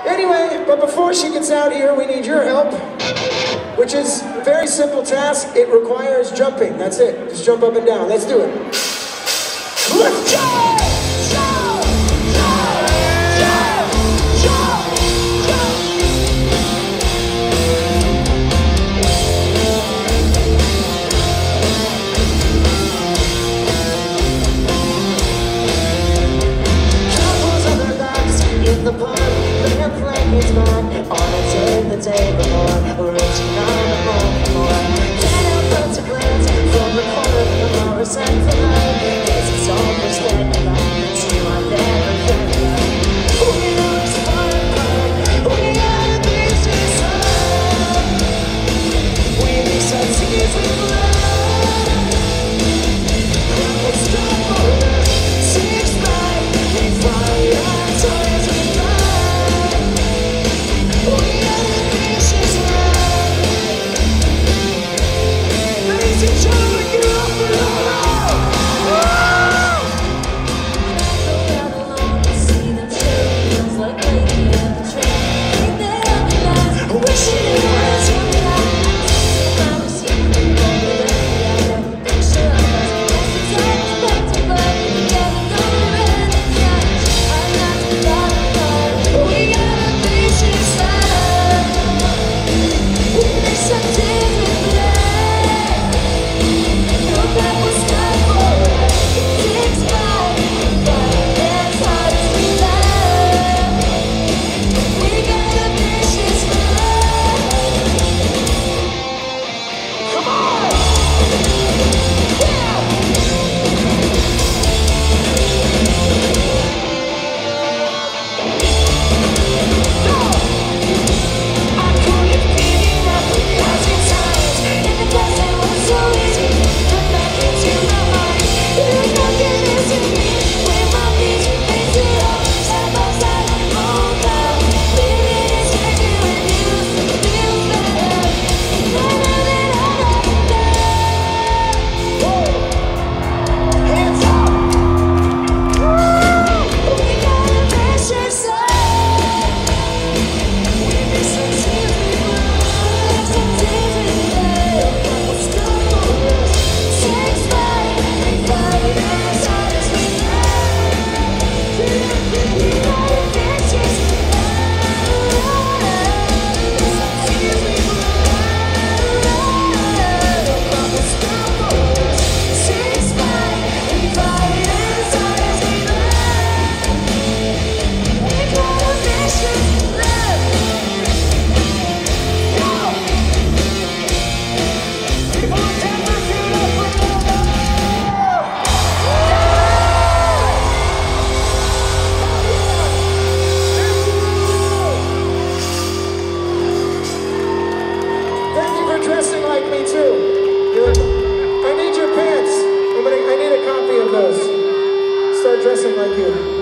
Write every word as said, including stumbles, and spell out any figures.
Anyway, but before she gets out here, we need your help, which is a very simple task. It requires jumping. That's it. Just jump up and down. Let's do it. Let's go! The park, bring a blankets on, on a table, the table more, reaching on the home more. Can't help but to glance from the corner of the Morris and the line. It's its own perspective, I see my never felt like. We know it's fun, we are the business of. We mix our tears with blood. It's time for us, six five, we fly our toys with. Dressing like me too. You're, I need your pants. I need a copy of those. Start dressing like you.